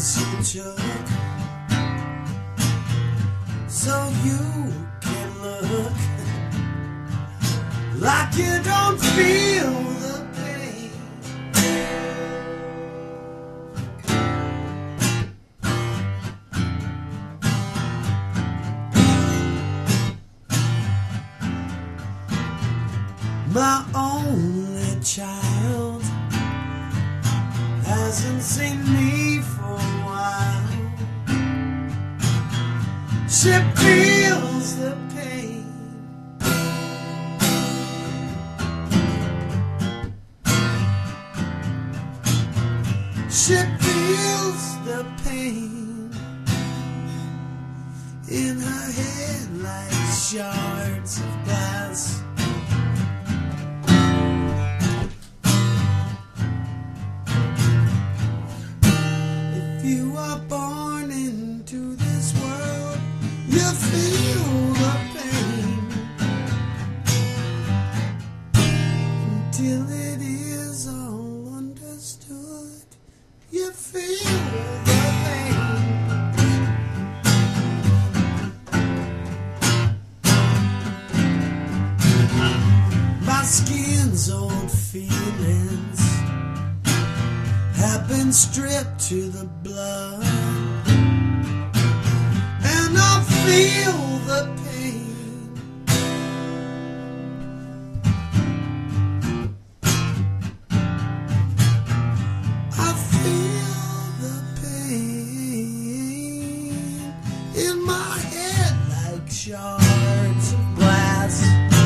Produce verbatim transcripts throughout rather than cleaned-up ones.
pills you took, so you can look like you don't feel the pain. My only child hasn't seen me for a while. She feels the pain. She feels the pain in her head like shards of glass. You are born into this world, you feel the pain until it is all understood. You feel the pain. My skin's old feelings have been stripped to the blood, and I feel the pain. I feel the pain in my head like shards of glass.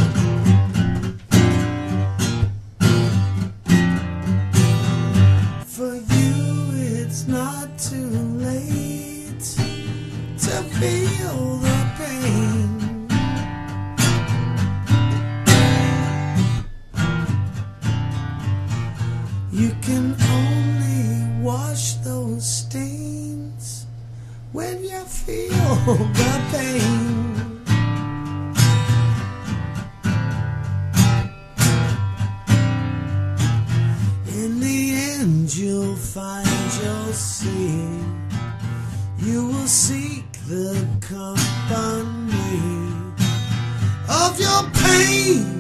For you, it's not too late to feel the pain. You can only wash those stains when you feel the pain. In the end you'll find, you'll see, you will seek the company of your pain.